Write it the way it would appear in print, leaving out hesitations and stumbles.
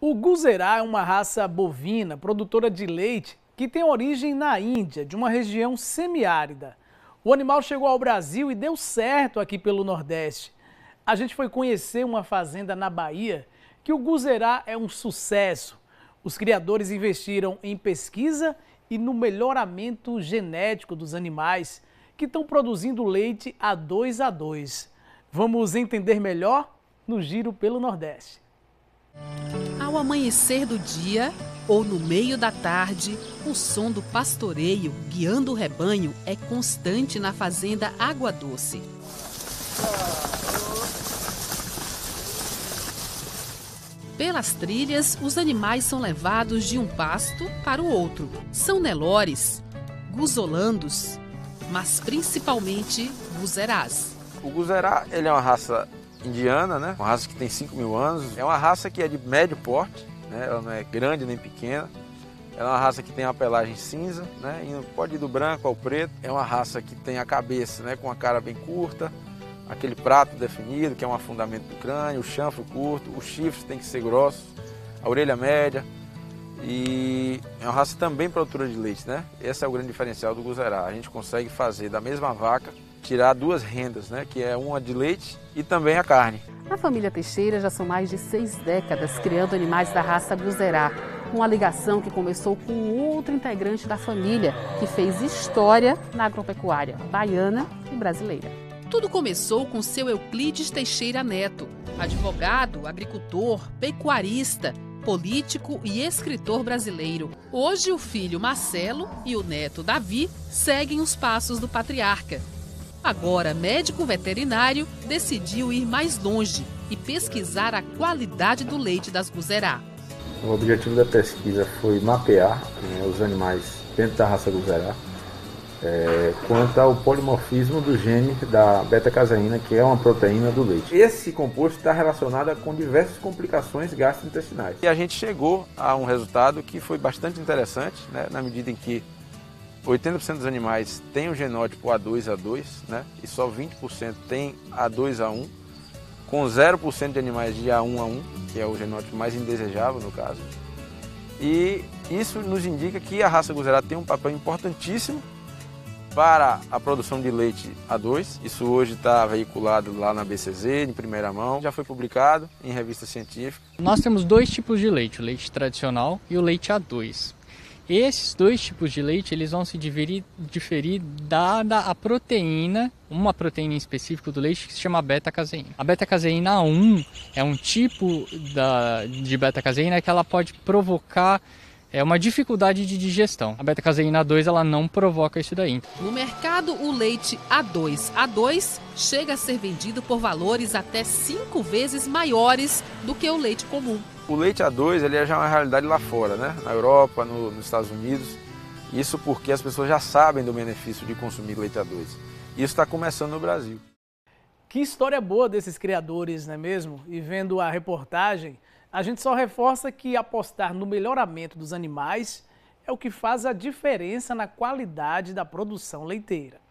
O Guzerá é uma raça bovina produtora de leite que tem origem na Índia, de uma região semiárida. O animal chegou ao Brasil e deu certo aqui pelo Nordeste. A gente foi conhecer uma fazenda na Bahia que o Guzerá é um sucesso. Os criadores investiram em pesquisa e no melhoramento genético dos animais que estão produzindo leite A2A2. Vamos entender melhor no Giro pelo Nordeste. Ao amanhecer do dia ou no meio da tarde, o som do pastoreio guiando o rebanho é constante na fazenda Água Doce. Pelas trilhas, os animais são levados de um pasto para o outro. São nelores, guzolandos, mas principalmente guzerás. O Guzerá, ele é uma raça indiana, né? Uma raça que tem 5.000 anos. É uma raça que é de médio porte, né? Ela não é grande nem pequena. Ela é uma raça que tem uma pelagem cinza, né? Pode ir do branco ao preto. É uma raça que tem a cabeça, né? Com a cara bem curta, aquele prato definido, que é um afundamento do crânio, o chanfro curto, os chifres tem que ser grossos, a orelha média. E é uma raça também produtora de leite, né? Esse é o grande diferencial do Guzerá. A gente consegue fazer da mesma vaca, tirar duas rendas, né? Que é uma de leite e também a carne. Na família Teixeira já são mais de 6 décadas criando animais da raça Guzerá. Uma ligação que começou com outro integrante da família, que fez história na agropecuária baiana e brasileira. Tudo começou com seu Euclides Teixeira Neto, advogado, agricultor, pecuarista, político e escritor brasileiro. Hoje o filho Marcelo e o neto Davi seguem os passos do patriarca. Agora, médico veterinário, decidiu ir mais longe e pesquisar a qualidade do leite das Guzerá. O objetivo da pesquisa foi mapear os animais dentro da raça Guzerá quanto ao polimorfismo do gene da beta-caseína, que é uma proteína do leite. Esse composto está relacionado com diversas complicações gastrointestinais. E a gente chegou a um resultado que foi bastante interessante, né? Na medida em que 80% dos animais têm o genótipo A2A2, né? E só 20% tem A2A1, com 0% de animais de A1A1, que é o genótipo mais indesejável no caso. E isso nos indica que a raça Guzerá tem um papel importantíssimo para a produção de leite A2. Isso hoje está veiculado lá na BCZ, em primeira mão, já foi publicado em revista científica. Nós temos dois tipos de leite, o leite tradicional e o leite A2. Esses dois tipos de leite eles vão se diferir dada a proteína, uma proteína em específico do leite que se chama beta-caseína. A beta-caseína 1 é um tipo de beta-caseína que ela pode provocar uma dificuldade de digestão. A beta-caseína 2 ela não provoca isso daí. No mercado, o leite A2A2 chega a ser vendido por valores até 5 vezes maiores do que o leite comum. O leite A2 ele é já uma realidade lá fora, né? Na Europa, nos Estados Unidos. Isso porque as pessoas já sabem do benefício de consumir leite A2. Isso está começando no Brasil. Que história boa desses criadores, não é mesmo? E vendo a reportagem, a gente só reforça que apostar no melhoramento dos animais é o que faz a diferença na qualidade da produção leiteira.